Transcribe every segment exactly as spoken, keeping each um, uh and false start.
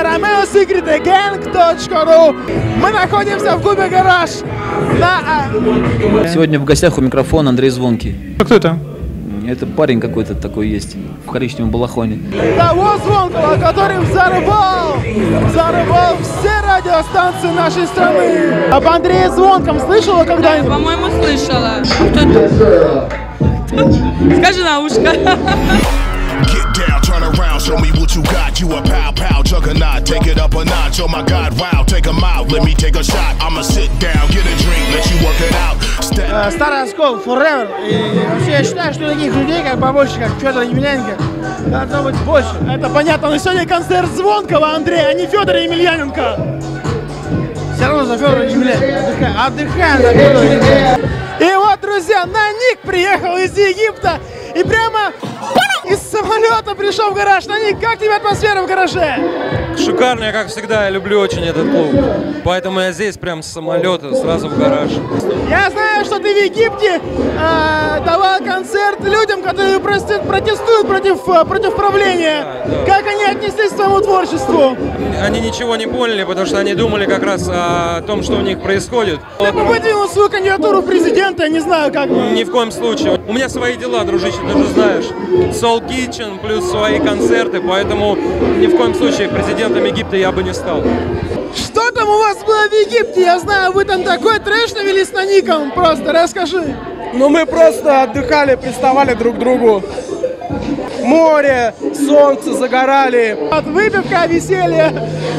ромео секреты гэнг точка ру. Мы находимся в клубе «Гараж». На... Сегодня в гостях у микрофона Андрей Звонкий. А кто это? Это парень какой-то такой есть, в коричневом балахоне. Того Звонкого, который взорвал, взорвал все радиостанции нашей страны. Об Андрее Звонком слышала когда-нибудь? По-моему, слышала. Кто это? Скажи на ушко. Get down, turn around, show me what you got. You a pow pow juggernaut, take it up a notch. Oh my God, wow, take 'em out, let me take a shot. I'ma sit down, get a drink, let you work it out. Э, Старый оскол, forever. И вообще я считаю, что таких людей, как побольше, как Федор Емельяненко, должно быть больше. Это понятно, но сегодня концерт Звонкого Андрея, а не Федора Емельяненко. Все равно за Федора Емельяненко. Отдыхаем, отдыхаем за Федора Емельяненко. И вот, друзья, Наник приехал из Египта и прямо из самолета пришел в гараж. Наник, как тебе атмосфера в гараже? Шикарно, как всегда, я люблю очень этот клуб. Поэтому я здесь прям с самолета сразу в гараж. Я знаю, что ты в Египте э, давал концерт людям, которые протестуют против, против правления. Да, да. Как они отнеслись к твоему творчеству? Они ничего не поняли, потому что они думали как раз о том, что у них происходит. Ты бы выдвинул свою кандидатуру в президента, я не знаю, как бы. Ни в коем случае. У меня свои дела, дружище, ты же знаешь. Soul Kitchen плюс свои концерты, поэтому ни в коем случае президентом Египта я бы не стал. Что там у вас было в Египте? Я знаю, вы там такой трэш навели с Наником. Просто расскажи. Ну мы просто отдыхали, приставали друг к другу. Море, солнце, загорали. От выпивка, веселье.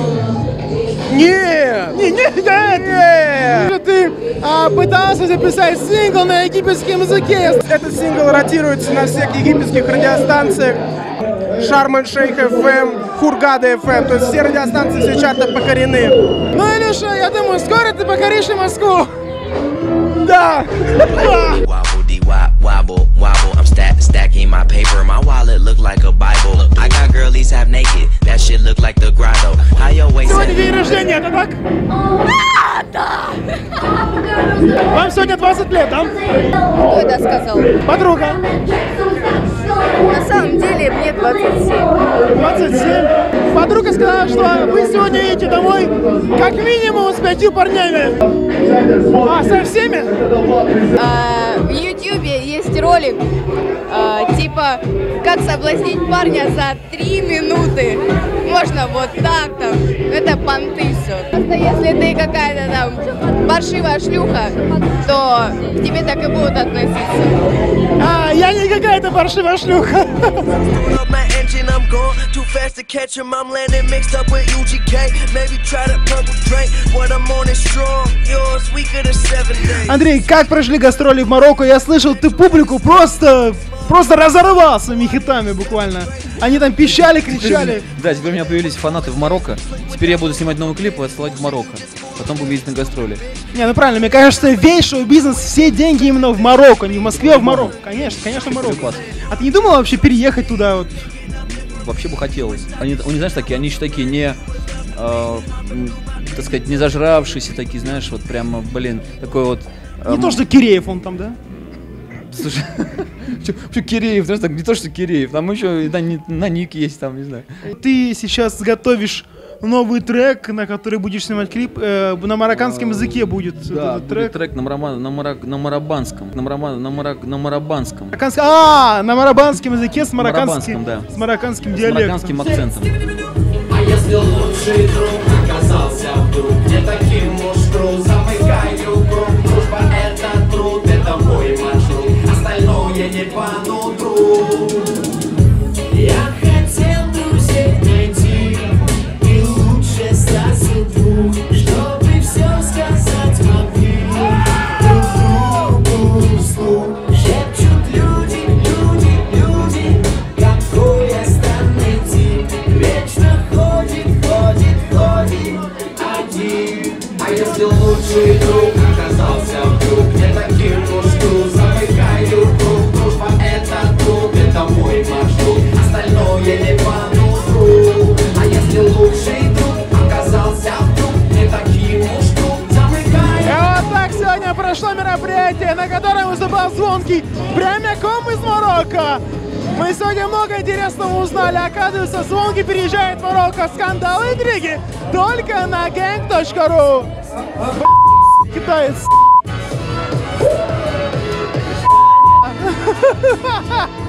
Нет! Не, не, нет! Нет. Ты а, пытался записать сингл на египетском языке. Этот сингл ротируется на всех египетских радиостанциях. Шарм-эль-Шейх эф эм, Хургада эф эм, то есть все радиостанции, все чарты покорены. Ну, Илюша, я думаю, скоро ты покоришь и Москву. Да! Wobble, wobble, I'm stack, stacking my paper. My wallet look like a Bible. I got girlies half naked. That shit look like the grotto. How your waist? Сегодня день рождения, это так? Да. Вам сегодня двадцать лет, да? Кто это сказал? Подруга. На самом деле мне двадцать семь. двадцать семь. Подруга сказала, что вы сегодня едете домой как минимум с пятью парнями. А, со всеми? А, в Ютубе есть ролик, а, типа, как соблазнить парня за три минуты. Можно вот так там. Это понты все. Просто если ты какая-то там паршивая шлюха, то к тебе так и будут относиться. А, я не какая-то паршивая шлюха. Андрей, как прошли гастроли в Марокко? Я слышал, ты публику просто, просто разорвал своими хитами буквально. Они там пищали, кричали. Да, теперь у меня появились фанаты в Марокко. Теперь я буду снимать новый клип и отсылать в Марокко. Потом будем ездить на гастроли. Не, ну правильно, мне кажется, весь шоу-бизнес, все деньги именно в Марокко, не в Москве, а в Марокко. Конечно, конечно, в Марокко. А ты не думал вообще переехать туда вот? Вообще бы хотелось. Они, они знаешь, такие, они еще такие не, э, так сказать, не зажравшиеся такие, знаешь, вот прямо, блин, такой вот. Э, не то, что Киреев он там, да? Слушай, что Киреев, знаешь, так, не то, что Киреев, там еще Наник есть, там, не знаю. Ты сейчас готовишь новый трек, на который будешь снимать клип, э, на марокканском языке будет. Да, этот будет трек. трек на, мара, на, мара, на марабанском, на, мара, на, мара, на марабанском. Марокканск... А, на марабанском языке с марокканским, да. с марокканским С диалектом. марокканским акцентом. А если лучший друг оказался вдруг не таким уж трудным, замыкаю круг, дружба это труд, это мой маршрут, остальное не по нутру. Я хотел друзей найти и лучше сразу двух, чтобы все сказать могли друг другу вслух. Шепчут люди, люди, люди, какой я странный тип, вечно ходит, ходит, ходит один. А если лучший друг оказался вдруг не таким уж трудным, замыкаю круг, дружба это труд, это мой маршрут, остальное не по нутру. А если лучший друг оказался вдруг не таким уж трудным, замыкаю. И вот так сегодня прошло мероприятие, на котором выступал Звонкий прямиком из Марокко. Мы сегодня много интересного узнали. Оказывается, Звонкий переезжает в Марокко. Скандалы, интриги только на гэнг точка ру. Китаец.